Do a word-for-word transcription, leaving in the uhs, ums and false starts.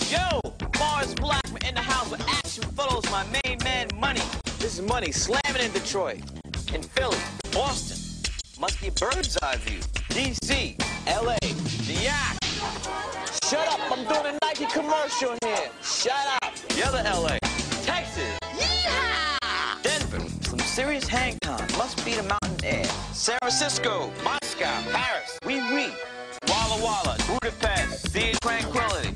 Yo, Mars Blackman in the house with action photos, my main man Money. This is Money slamming in Detroit, in Philly, Boston. Must be a bird's eye view. D C, L A, the Yak. Shut up, I'm doing a Nike commercial here. Shut up. The other L A, Texas. Yeehaw! Denver, some serious hang time. Must be the mountain air. San Francisco, Moscow, Paris, Wee Wee. Walla Walla, Budapest, Sea Tranquility.